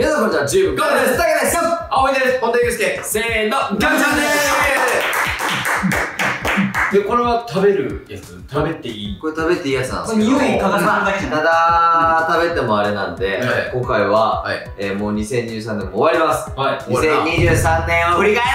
皆さんこんにちは、チームガムです。タケです。 青井です。本田祐介。せーの、ガムちゃんでーす。で、これは食べるやつ、食べていい？ これ食べていいやつなんですけど、 匂い嗅がせるだけじゃない。 ただ食べてもあれなんで、今回はもう2023年も終わります。2023年を振り返ろうでございます。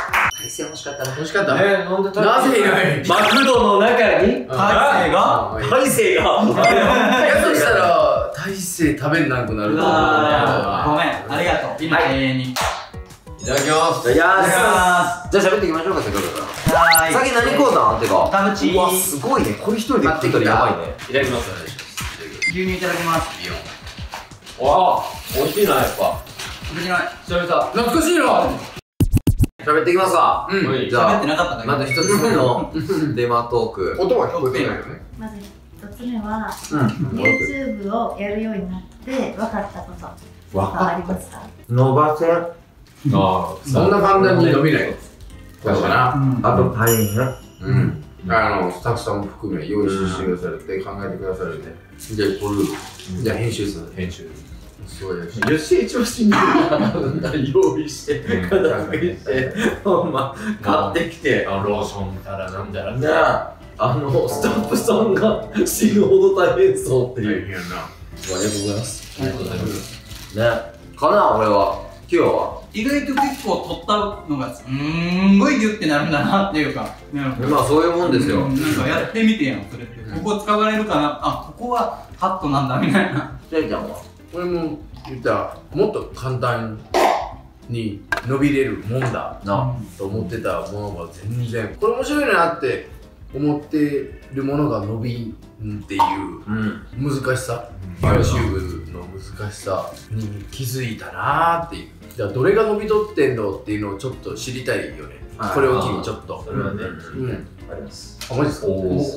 大勢欲しかったな。欲しかった。 なんでなぜいない？ マクドの中に大勢がやとしたら大勢食べなくなると思う。ごめん、 ありがとう。今永遠にいただきます。 いただきます。じゃあ喋っていきましょうか、せっかくだから。先何買うたん？てか田淵。 うわ、すごいね。これ一人で食ってたらやばいね。 いただきます。 牛乳いただきます。 わあ、美味しいな、やっぱ。 別にない。 久々。懐かしいな。 喋っていきますか。じゃあ喋ってなかったね。 まず一つ目のデマトーク。 音は聞こえてないよね。 まず一つ目は YouTube をやるようになって分かったことがありますか？ 伸ばせん。 ああ、そんな簡単に伸びない。そうかな。 あと大変。 スタッフさんも含め用意してくださるって考えてくださるんで、でこれじゃあ編集する。 編集そうやし、 成長しに用意して片付けしてほんま買ってきてローションからなんだらね、スタッフさんが死ぬほど大変そうっていう。 大変な。 ありがとうございます。 ありがとうございますね、かな、俺は。今日は意外と結構取ったのがすんごいギュッてなるんだなっていうか、 まあそういうもんですよ。 なんかやってみてやん、それって。ここ使われるかな、あ、ここはカットなんだみたいな。 ジェイちゃんは俺も言ったらもっと簡単に伸びれるもんだなと思ってたものが全然これ面白いなって思ってるものが伸びんっていう難しさ、YouTube の難しさに気づいたなーっていう。じゃあどれが伸びとってんのっていうのをちょっと知りたいよね。これを機にちょっと。 それはね、 あります。 あ、マジですか？ ト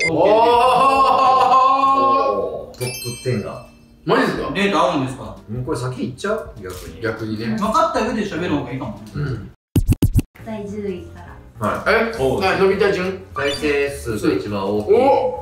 ップ10がマジですか？ データあるんですか？ これ先いっちゃう？ 逆にね。 分かった上で喋る方がいいかも。 第10位からはい。 伸びた順？ 再生数が一番大きい。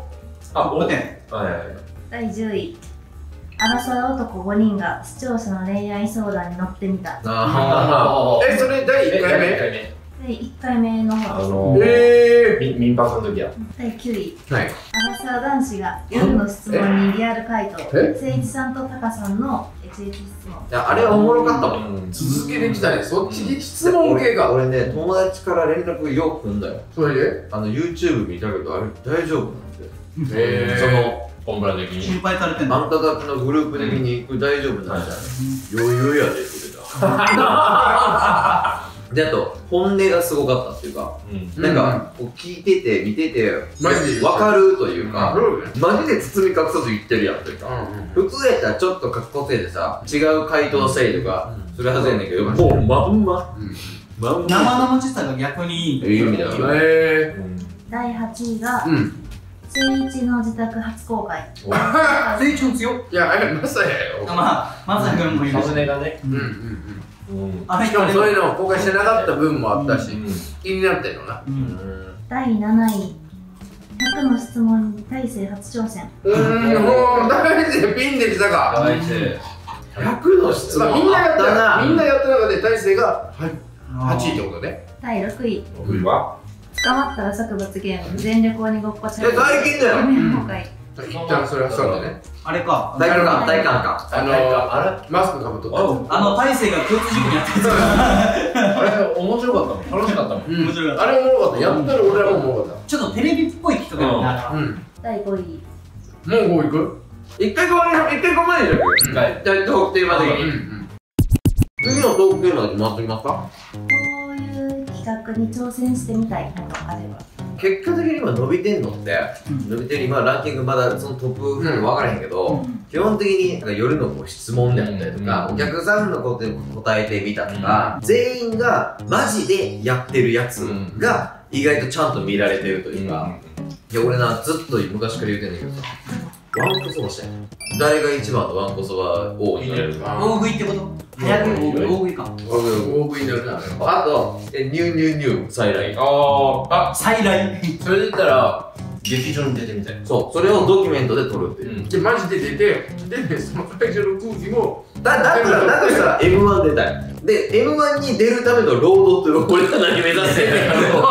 5点。 第10位、アラサー男5人が視聴者の恋愛相談に乗ってみた。 それ第1回目？ 第1回目の方。 民泊の時や。 第9位、 はい。 アラサー男子が夜の質問にリアル回答。誠一さんとタカさんの HH 質問。 いや、あれはおもろかったもん。 続けてきたね。そっちに質問系が。 俺ね、友達から連絡よく来んだよ。 それで YouTube 見たけど、あれ大丈夫なんで。そのコンプラ的に心配されてんの。 あんたたちのグループ的に行く大丈夫なんじゃない？余裕やで、それだ。で、あと、本音がすごかったっていうか、なんか、聞いてて、見てて、わかるというか、マジで包み隠さず言ってるやんというか、普通やったらちょっとかっこつけてさ、違う回答したりとか、するはずやねんけど、もうまんま。 生々しさが逆にいいんだいう意味だよ。 第8位が誠一の自宅初公開。 誠一も強っ。 いや、あれまさやよ。 まあ、まさ君もいるし。 がね。 しかもそういうのを公開してなかった分もあったし、気になってるのな。 第7位、100の質問に大勢初挑戦。 もう大勢ピンできたか。 大勢 100の質問みんなやった中で大勢が8位ってことね。 第6位、 は捕まったら即罰ゲーム全力鬼ごっこチャレンジ。 最近だよ。 今回一旦それはそうだね。 あれか。 大観か。 マスクかぶっとった。 大勢が交通事故にあったやつ。 あれ面白かったもん。楽しかったもん。 面白かった。 あれおもろかった。やったら俺らもおもろかっちょっとテレビっぽい企画だた。 な。 第5位、 もう5いく？ 一回ごめんじゃん。トークテーマ的に。次のトークテーマで回ってみますか？ こういう企画に挑戦してみたいことあれば。 結果的に今伸びてんのって、伸びてる今ランキングまだそのトップ4分からへんけど、基本的になんか夜のこう質問であったりとか、お客さんのことに答えてみたとか、全員がマジでやってるやつが意外とちゃんと見られてるというか、いや俺な、ずっと昔から言うてんだけどさ、ワンコそばしたい。誰が一番のワンコそば王になれるか。 大食いってこと？早く大食いか。 大食いになるな。 あと、ニュー再来。 再来。 それで言ったら劇場に出てみたい。 そう、それをドキュメントで撮るっていう。 でマジで出て、でその会場の空気もだとしたら M1 出たい。で M1 に出るための労働って俺が何目指してんねん。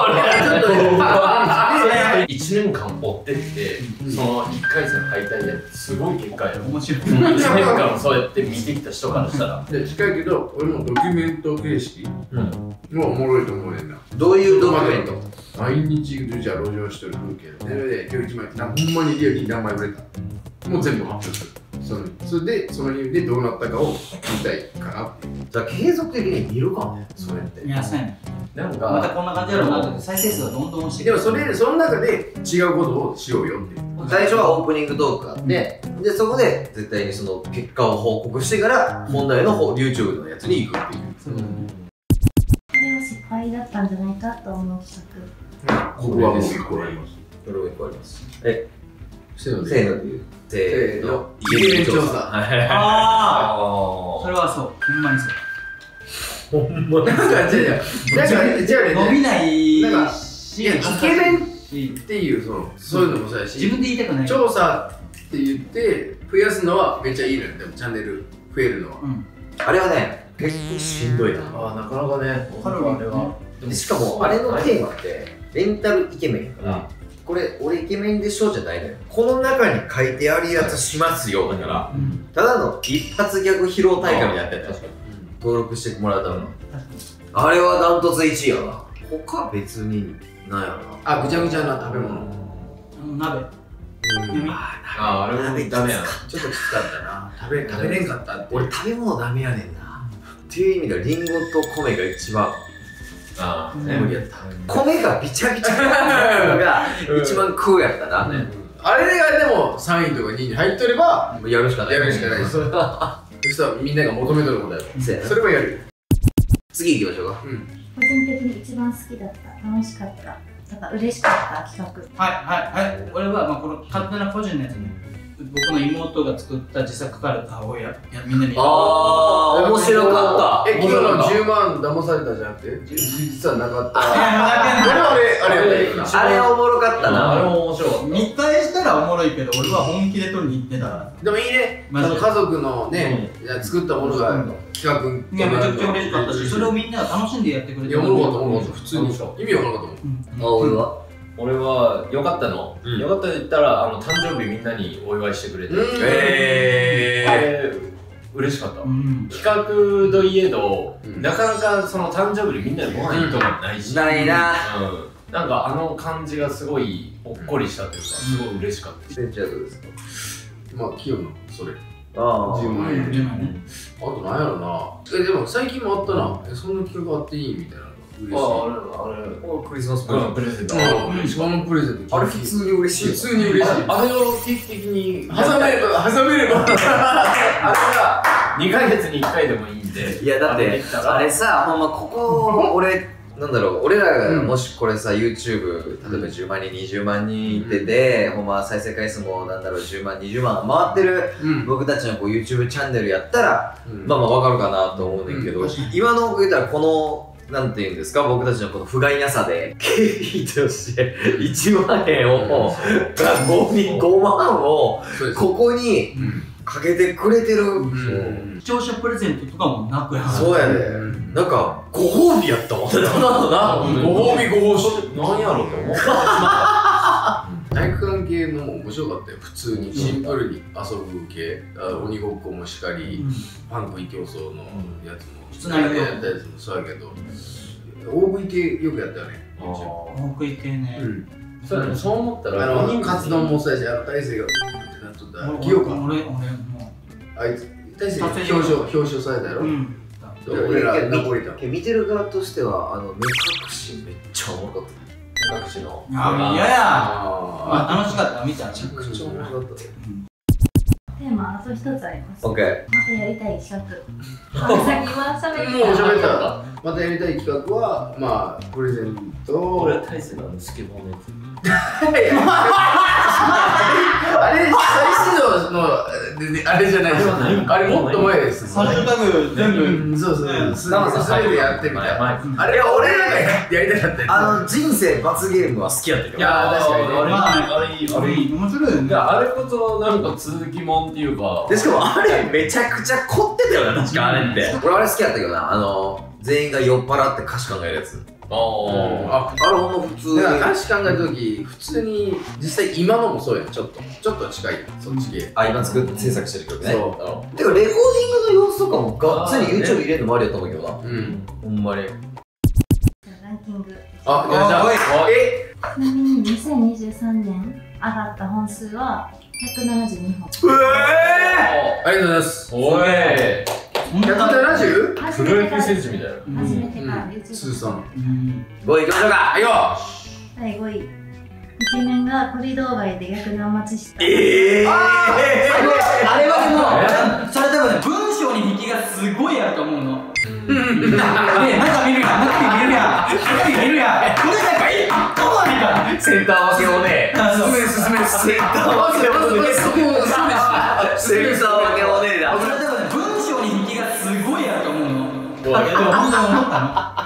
1年間追ってってその1回戦敗退ですごい結果やろ。 面白い。 1年間そうやって見てきた人からしたら近いけど俺もドキュメント形式もおもろいと思うねんな。 どういうドキュメント？ 毎日じゃあ路上してる風景で今日1枚ほんまにリアルに何枚売れたもう全部発表する。それでその日でどうなったかを見たいかなっていう。 じゃあ継続的に見るかね、それって。 いや、そうやね。 なんまたかこんな感じやろうなって再生数がどんどん落ちてでもその中で違うことをしようよっていう。 最初はオープニングトークがあって、でそこで絶対にその結果を報告してから本題の YouTube のやつに行くっていう。 これは失敗だったんじゃないかと思う企ここはもう1個あります。 これも1個あります。 せーのせーので言う。せーの。 イケメン調査。 ああ、それはそう、ほんまにそう。 ほんまなんか違う伸びないなんかし、 イケメンっていうそういうのもそうやし、 自分で言いたくない。 調査って言って増やすのはめっちゃいいのよ。でもチャンネル増えるのは。 あれはね、結構しんどいな。 あなかなかね、 あれは。 でしかもあれのテーマってレンタルイケメンやから、これ俺イケメンでしょじゃないのよ。この中に書いてあるやつしますよだから、ただの一発ギャグ披露大会みたいにやってた。登録してもらうための。あれはダントツ1位やな。他別になんやろな。 ぐちゃぐちゃな食べ物。 鍋。 あれもダメやな。 ちょっときつかったな。 食べれんかったって。 俺食べ物ダメやねんな。っていう意味ではリンゴと米が一番無理やった。米がビチャビチャなのが一番食うやったな。 あれがでも3位とか2位に入っとればやるしかない。 やるしかないです。そしたらみんなが求めとることやろ。それはやるよ。 次行きましょうか。 画。個人的に一番好きだった、楽しかった、なんか嬉しかった企画。 はい。俺はこの勝手な個人のやつね。僕の妹が作った自作カルタをみんなに。 面白かった。 昨日の10万騙されたじゃなくて実はなかった。あれおもろかったな。 あれも面白かった。 見返したらおもろいけど俺は本気で撮りに行ってたから。 でもいいね。家族のね作ったものが企画。 いやめちゃくちゃ嬉しかったし、それをみんなが楽しんでやってくれて。 いやおもろかったおもろかった。普通に意味わからなかったもん。 俺は良かったの。良かったで言ったら誕生日みんなにお祝いしてくれて。 あれ嬉しかった。企画といえどなかなかその誕生日でみんなでご飯行くとかないし。 ないな。 なんかあの感じがすごいほっこりしたというかすごい嬉しかった。 センチャーどうですか？ まあ清野それ。 10 万円。あとなんやろな。でも最近もあったな。そんな企画あっていいみたいな。嬉しい。 あれクリスマスプレゼント。 しかもプレゼント。 あれ普通に嬉しい。 普通に嬉しい。 あれを定期的に挟めればあれが2ヶ月に1回でもいいんで。 いやだってあれさ、ほんまここ俺なんだろう、俺らがもしこれさ YouTube 例えば10万人20万人いってて、ほんま再生回数もなんだろう10万20万回ってる僕たちのこう YouTube チャンネルやったらまあわかるかなと思うんだけど、今の僕言ったらこのなんていうんですか、僕たちのこの不甲斐なさで経費として1万円を5万をここにかけてくれてる。 視聴者プレゼントとかもなくや。 そうやで。なんかご褒美やったもんね。 ご褒美なんやろって思った。 体育館系のも面白かったよ。普通にシンプルに遊ぶ系、鬼ごっこもしかり、パン食い競争のやつもつなぎやったやつもそうやけど、大食い系よくやったよね。 大食い系ね。 そう思ったらカツ丼もそうやし、大勢がってなっとった。記憶俺もあいつ大勢表彰されたやろ。俺らナポリタン見てる側としては目隠しめっちゃおもろかった。目隠しのいやいや楽しかった。見た。めちゃくちゃおもろかった。 テーマあと一つあります。 オッケー。 またやりたい企画。先は喋もう喋った。またやりたい企画はまあプレゼント。 俺は大勢のスケボーのやつ。 あれ、再始動の、あれじゃないですあれもっと前ですハッシュタグ全部。 そうそう。全てやってみたい。あれいやは俺俺らがやりたかったやつ。 人生罰ゲームは好きやったけど。 いやー確かにね。 まあれいい。 あれ面白いよね。 あれこそなんか続きもんっていうか。 でしかもあれめちゃくちゃ凝ってたよな、確かあれって。俺あれ好きやったけどな、全員が酔っ払って歌詞考えるやつ。 ああれほんま普通に。 だから歌詞考えた時、普通に、実際今のもそうやん、ちょっと近い。そっち系。 あ、今作って制作してる曲ね。 そてかレコーディングの様子とかもがっつり YouTube 入れるのもありやと思うけどな。 うん。 ほんまに。 ランキング。 あ、やった。 ちなみに2023年上がった本数は172本。 ありがとうございます。 おい。 170? 初プロ野球めてから選手みたいな。 初めてから YouTube。 通算。 5位行きましょうか。 はいよ第5位。イケメンがコリドー街で逆にお待ちした。 あれはでも、それ多分ね、文章に引きがすごいあると思うの。で、中見るやん、中見るやん、中見るやん。これなんかいい、あっともみたいな。 センター分けをね。 進め。センター分けをね。 センター分けをねだ。 それ多分ね、文章に引きがすごいあると思うの。でも本当に思った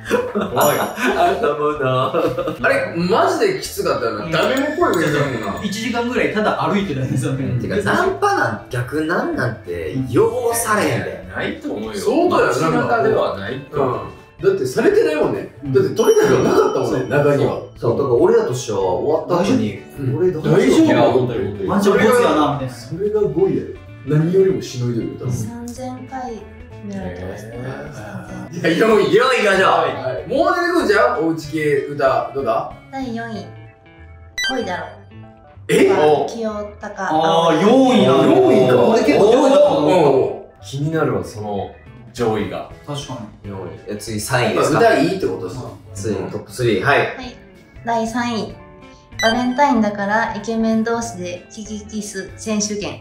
頭な。 あれ、マジできつかったよな。誰も声が出たもんな。 の。1時間ぐらいただ歩いてるんですよね。 てかナンパなん逆なんなんてようされへんで。 ないと思うよ。 相当や街中ではないと思う。 だってされてないもんね。だって取れたのなかったもんね、中には。 そう、だから俺らとしては終わった後にこれ大丈夫大丈夫いや、本当に。 マジボスやな、みたいな。 それが5位だよ。何よりもしのいでるよ、多分。 3000回見られてました。 いや、4位。 4位行きましょう。 はいもう出てくるんじゃんおうち系歌、どうだ第4位。恋だろ。 え清高。 ああ、4位なの。 4位か俺結構上位だと思う。 気になるわ、その上位が。 確かに。 次3位ですか。 歌いいってことですか次トップ3。はい。 はい。第3位。バレンタインだからイケメン同士でキキキス選手権。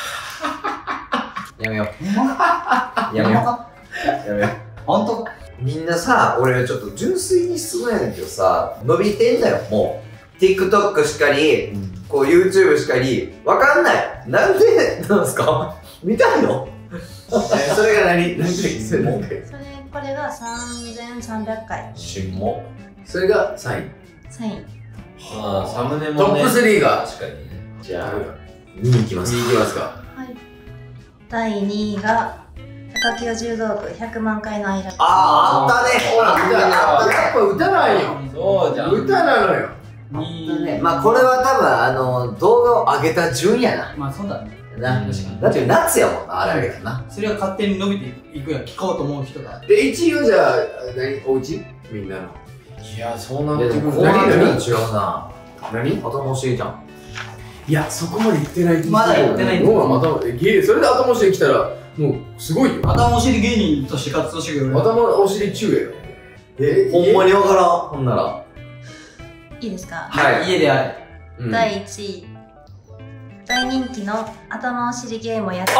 やめよう。やめよう。やめよう。 本当みんなさ、俺ちょっと純粋に質問やねんけどさ、伸びてんだよ、もう。TikTok しかり、こう YouTube しかり、わかんない。なんでなんですか見たいのそれが何回それ何回これが3300回。 新も。 それが3位。 3位。 ああ、サムネもね。 トップ3が確かにね。 じゃあ、2位いきます 2位いきますかはい。第2位が高清柔道部100万回の間。 あったね。 ほら、やっぱ歌なんよ。 そうじゃん。 歌なのよ。 まあこれは多分動画を上げた順やな。 まあそうだね。 なだって夏やもんな、あれ上げたな。 それが勝手に伸びていくやん、聞こうと思う人が。 で、1位はじゃあ、おうちみんなの。 いや、そうなっでてくるもこうなってくる何と違うな。 何頭教えじゃん。 いや、そこまで言ってないまだ言ってないんですよもう頭、それで頭押しに来たら、もうすごいよ。 頭お尻芸人として活動してくれる。 頭お尻中やよ。 ほんまにわからん、ほんなら。 いいですか？ はい。 家であれ。 うん第1位。大人気の頭お尻ゲームをやっておー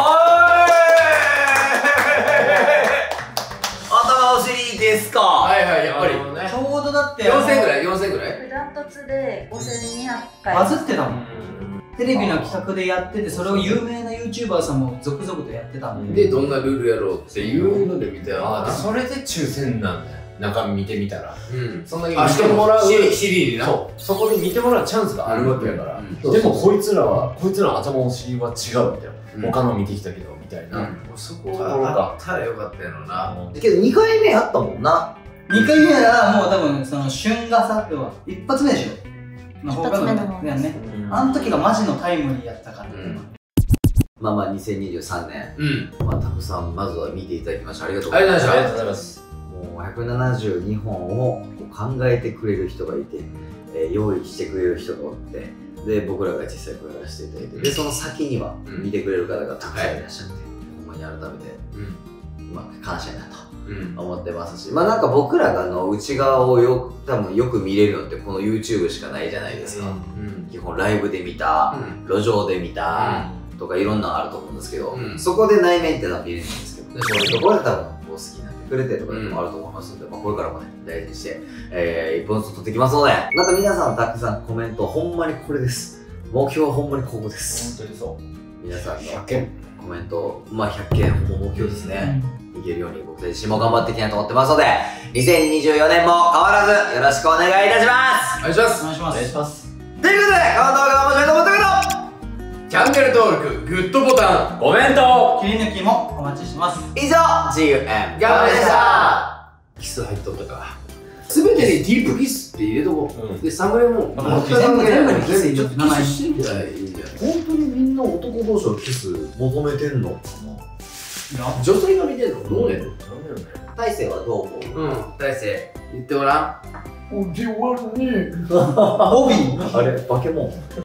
頭お尻ですか。 はいはい、やっぱり。 ちょうどだって 4000ぐらい ?4000 ぐらいダントツで5200回。 バズってたもん。テレビの企画でやってて、それを有名な YouTuber さんも続々とやってたもん。 で、どんなルールやろうっていうので見たよああ、それで抽選なんだよ。中身見てみたら。 うん。 そんだけあ、 見してかももらう。 シリにな。 そう。そこで見てもらうチャンスがあるわけやから。 うんでもこいつらの頭の尻は違うみたいな。 うん他の見てきたけど、みたいな。 うんそこあが。 ったらよかったやろな。 けど2回目やったもんな。 2回目はもう多分その旬がさ、要は一発目でしょ。の方が一発目の方だよね。あの時がマジのタイムリーやったから。 まあまあ2023年、 うん。 まあたくさんまずは見ていただきましてありがとうございました。 ありがとうございまありがとうございます。 もう172本を考えてくれる人がいて、用意してくれる人がおって、で僕らが実際これやらせていただいて、でその先にはうん見てくれる方がたくさんいらっしゃって、ほんまに改めて、 うん。 まあ、感謝やなとうん。 思ってますし、まあなんか僕らが内側を多分よく見れるのってこの YouTube しかないじゃないですか。 うん。 基本ライブで見た、路上で見た、とかいろんなのあると思うんですけど、 うんそこで内面ってのは見れるんですけど、そういうところで多分こう好きになってくれてとかいうのもあると思いますので、まあ、これからもね大事にして、一本ずつ撮っていきますので、また皆さんたくさんコメントほんまにこれです。 目標はほんまにここです本当にそう。 皆さんの 100件。 コメントまあ100件ほんま目標ですね、いけるように僕たちも頑張っていきたいと思ってますので2024年も変わらずよろしくお願いいたしますお願いします。 お願いします。 お願いします。 ということでこの動画が面白いと思ったチャンネル登録、グッドボタン。 コメント。 切り抜きもお待ちしてます。 けど以上 GUM ガムでした。キス入っとったか。すべてにディープキスって入れとこう。で、サムネも全部にキス入れちょっとと名前キスしてみたらいいんじゃない？ 本当にみんな男同士のキス求めてんのかな。 女性が見てんのどうねんの？ 大勢はどう思う？ 大勢、言ってごらん。 あれ、バケモン。